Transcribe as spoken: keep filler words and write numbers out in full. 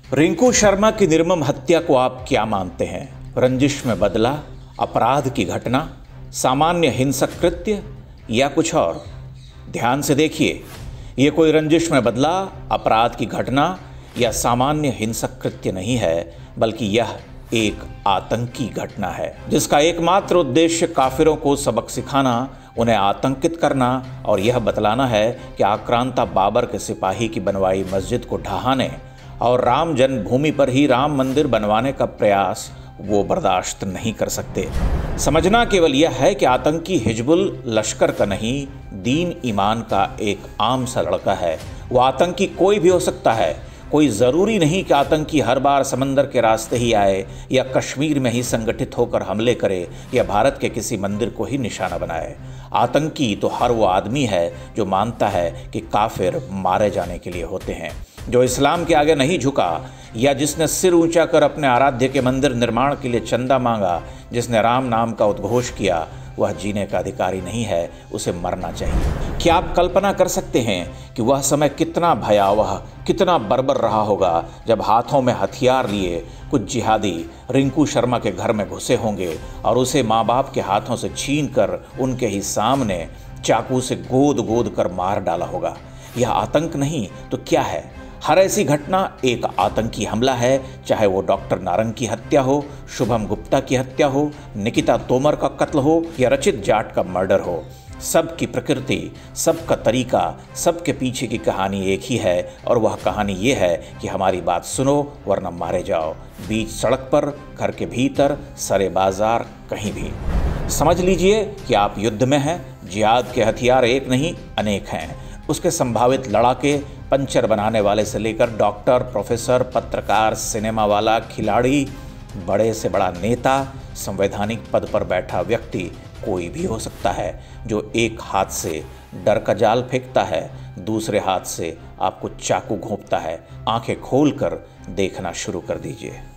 रिंकू शर्मा की निर्मम हत्या को आप क्या मानते हैं? रंजिश में बदला, अपराध की घटना, सामान्य हिंसक कृत्य या कुछ और? ध्यान से देखिए, ये कोई रंजिश में बदला, अपराध की घटना या सामान्य हिंसक कृत्य नहीं है, बल्कि यह एक आतंकी घटना है जिसका एकमात्र उद्देश्य काफिरों को सबक सिखाना, उन्हें आतंकित करना और यह बतलाना है कि आक्रांता बाबर के सिपाही की बनवाई मस्जिद को ढहाने और राम जन्मभूमि पर ही राम मंदिर बनवाने का प्रयास वो बर्दाश्त नहीं कर सकते। समझना केवल यह है कि आतंकी हिजबुल लश्कर का नहीं, दीन ईमान का एक आम सा लड़का है। वो आतंकी कोई भी हो सकता है। कोई ज़रूरी नहीं कि आतंकी हर बार समंदर के रास्ते ही आए या कश्मीर में ही संगठित होकर हमले करे या भारत के किसी मंदिर को ही निशाना बनाए। आतंकी तो हर वो आदमी है जो मानता है कि काफिर मारे जाने के लिए होते हैं, जो इस्लाम के आगे नहीं झुका या जिसने सिर ऊंचा कर अपने आराध्य के मंदिर निर्माण के लिए चंदा मांगा, जिसने राम नाम का उद्घोष किया, वह जीने का अधिकारी नहीं है, उसे मरना चाहिए। क्या आप कल्पना कर सकते हैं कि वह समय कितना भयावह, कितना बर्बर रहा होगा जब हाथों में हथियार लिए कुछ जिहादी रिंकू शर्मा के घर में घुसे होंगे और उसे माँ बाप के हाथों से छीन कर उनके ही सामने चाकू से गोद गोद कर मार डाला होगा। यह आतंक नहीं तो क्या है? हर ऐसी घटना एक आतंकी हमला है, चाहे वो डॉक्टर नारंग की हत्या हो, शुभम गुप्ता की हत्या हो, निकिता तोमर का कत्ल हो या रचित जाट का मर्डर हो। सबकी प्रकृति, सबका तरीका, सबके पीछे की कहानी एक ही है और वह कहानी ये है कि हमारी बात सुनो वरना मारे जाओ। बीच सड़क पर, घर के भीतर, सरे बाजार, कहीं भी। समझ लीजिए कि आप युद्ध में हैं। जिहाद के हथियार एक नहीं अनेक हैं। उसके संभावित लड़ाके पंचर बनाने वाले से लेकर डॉक्टर, प्रोफेसर, पत्रकार, सिनेमा वाला, खिलाड़ी, बड़े से बड़ा नेता, संवैधानिक पद पर बैठा व्यक्ति, कोई भी हो सकता है जो एक हाथ से डर का जाल फेंकता है, दूसरे हाथ से आपको चाकू घोंपता है। आंखें खोलकर देखना शुरू कर दीजिए।